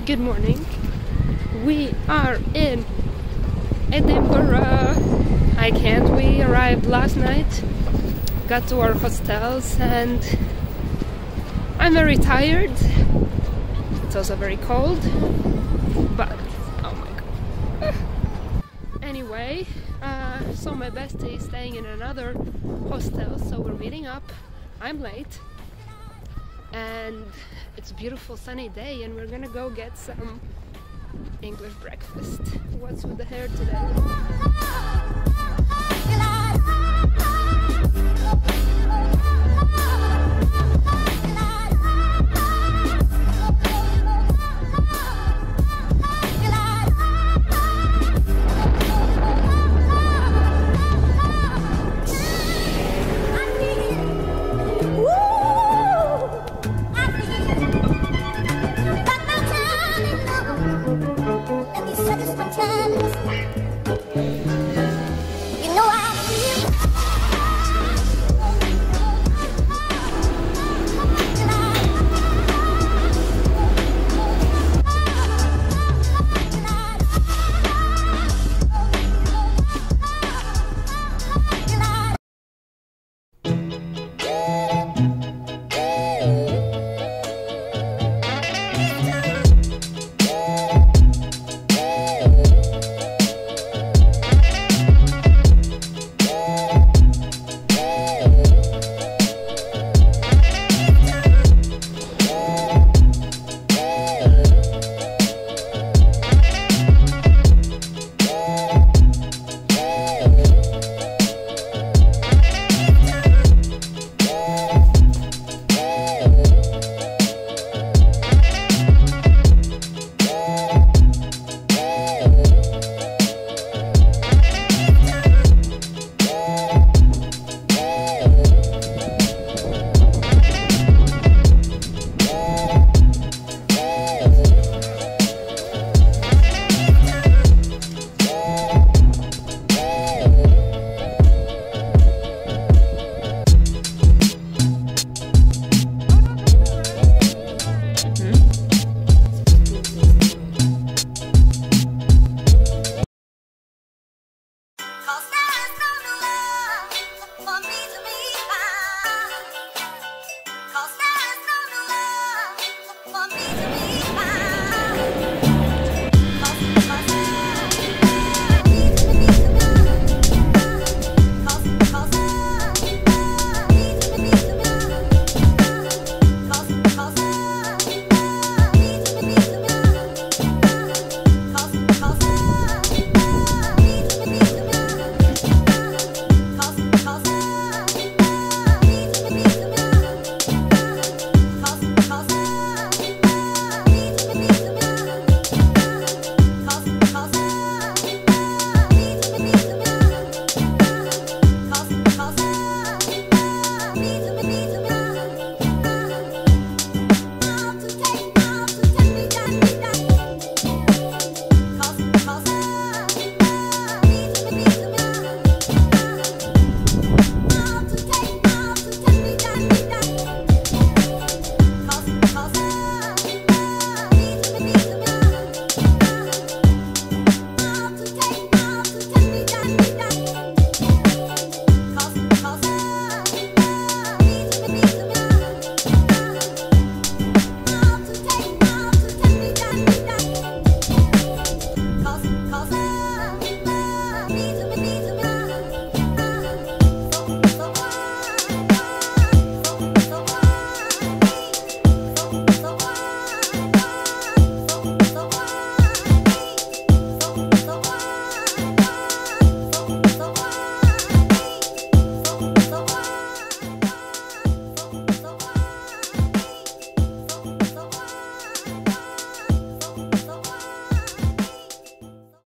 Good morning. We are in Edinburgh. I can't. We arrived last night, got to our hostels, and I'm very tired. It's also very cold, but oh my god. Anyway, so my bestie is staying in another hostel, so we're meeting up. I'm late, and it's a beautiful sunny day, and we're gonna go get some English breakfast. What's with the hair today?